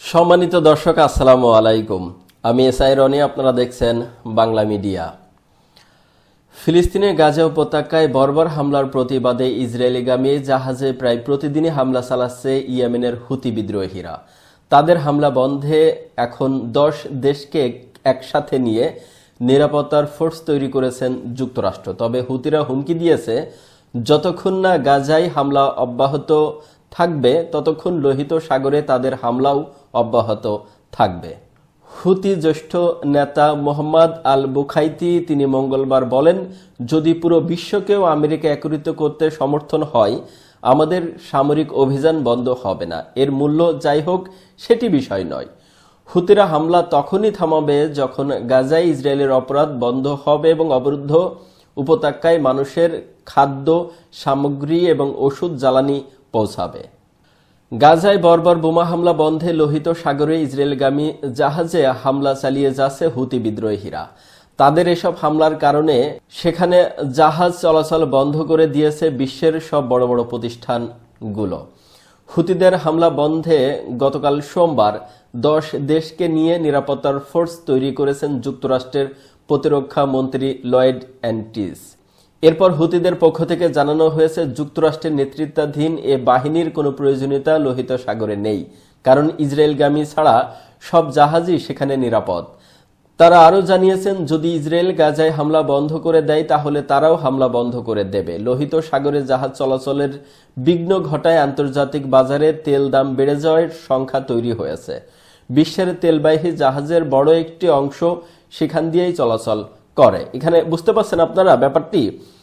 সম্মানিত দর্শক, আসসালামু আলাইকুম। আমি এসআই রনি, আপনারা দেখছেন বাংলা মিডিয়া। ফিলিস্তিনের গাজা উপত্যকায় বর্বর হামলার প্রতিবাদে ইসরায়েলিগামী জাহাজে প্রায় প্রতিদিনই হামলা চালাচ্ছে ইয়েমেনের হুতি বিদ্রোহীরা। তাদের হামলা বন্ধে এখন 10 দেশকে একসাথে নিয়ে নিরাপত্তার ফোর্স তৈরি করেছেন যুক্তরাষ্ট্র। তবে হুতিরা হুমকি দিয়েছে, যতক্ষণ না গাজায় হামলা অব্যাহত থাকবে ততক্ষণ লোহিত সাগরে তাদের হামলাও অব্যাহত থাকবে। হুতি জ্যেষ্ঠ নেতা মোহাম্মদ আল বুখাইতি তিনি মঙ্গলবার বলেন, যদি পুরো বিশ্বকেও আমেরিকা একত্রিত করতে সমর্থন হয়, আমাদের সামরিক অভিযান বন্ধ হবে না। এর মূল্য যাই হোক সেটি বিষয় নয়। হুতিরা হামলা তখনই থামাবে যখন গাজায় ইসরায়েলের অপরাধ বন্ধ হবে এবং অবরুদ্ধ উপত্যকায় মানুষের খাদ্য সামগ্রী এবং ওষুধ জ্বালানি পৌঁছাবে। গাজায় বর্বর বোমা হামলা বন্ধে লোহিত সাগরে ইসরায়েলগামী জাহাজে হামলা চালিয়ে যাচ্ছে হুতি বিদ্রোহীরা। তাদের এসব হামলার কারণে সেখানে জাহাজ চলাচল বন্ধ করে দিয়েছে বিশ্বের সব বড় বড় প্রতিষ্ঠানগুলো। হুতিদের হামলা বন্ধে গতকাল সোমবার 10 দেশকে নিয়ে নিরাপত্তার ফোর্স তৈরি করেছেন যুক্তরাষ্ট্রের প্রতিরক্ষা মন্ত্রী লয়েড অ্যান্টিস। এরপর হুতিদের পক্ষ থেকে জানানো হয়েছে, যুক্তরাষ্ট্রের নেতৃত্বাধীন এ বাহিনীর কোনো প্রয়োজনীয়তা লোহিত সাগরে নেই, কারণ ইসরায়েলগামী ছাড়া সব জাহাজই সেখানে নিরাপদ। তারা আরও জানিয়েছেন, যদি ইসরায়েল গাজায় হামলা বন্ধ করে দেয় তাহলে তারাও হামলা বন্ধ করে দেবে। লোহিত সাগরে জাহাজ চলাচলের বিঘ্ন ঘটায় আন্তর্জাতিক বাজারে তেল দাম বেড়ে যাওয়ার সংখ্যা তৈরি হয়েছে। বিশ্বের তেলবাহী জাহাজের বড় একটি অংশ সেখান দিয়েই চলাচল করে। এখানে বুঝতে পারছেন আপনারা ব্যাপারটি।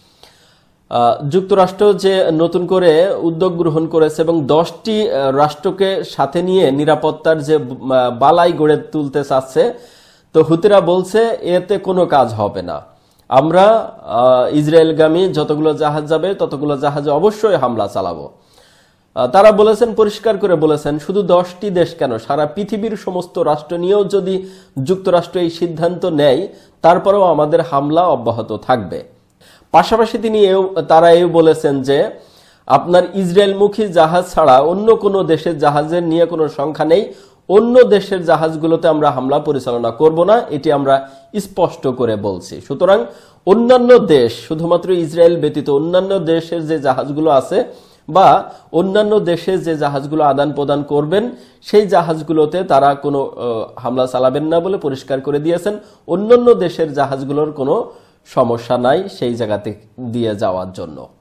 যুক্তরাষ্ট্র যে নতুন করে উদ্যোগ গ্রহণ করেছে এবং 10টি রাষ্ট্রকে সাথে নিয়ে নিরাপত্তার যে বালাই গড়ে তুলতে চাচ্ছে, তো হুতিরা বলছে এতে কোনো কাজ হবে না। আমরা ইসরায়েলগামী যতগুলো জাহাজ যাবে ততগুলো জাহাজে অবশ্যই হামলা চালাবো। তারা বলেছেন, পরিষ্কার করে বলেছেন, শুধু 10টি দেশ কেন, সারা পৃথিবীর সমস্ত রাষ্ট্র নিয়েও যদি যুক্তরাষ্ট্র এই সিদ্ধান্ত নেয় তারপরেও আমাদের হামলা অব্যাহত থাকবে। পাশাপাশি তারা এও বলেছেন যে আপনার ইসরায়েলমুখী জাহাজ ছাড়া অন্য কোনো দেশের জাহাজের নিয়ে কোনো সংখ্যা নেই, অন্য দেশের জাহাজগুলোতে আমরা হামলা পরিচালনা করব না, এটি আমরা স্পষ্ট করে বলছি। সুতরাং অন্যান্য দেশ, শুধুমাত্র ইসরায়েল ব্যতীত অন্যান্য দেশের যে জাহাজগুলো আছে বা অন্যান্য দেশে যে জাহাজগুলো আদান প্রদান করবেন সেই জাহাজগুলোতে তারা কোনো হামলা চালাবেন না বলে পরিষ্কার করে দিয়েছেন। অন্যান্য দেশের জাহাজগুলোর কোনো সমস্যা নাই সেই জায়গাতে দিয়ে যাওয়ার জন্য।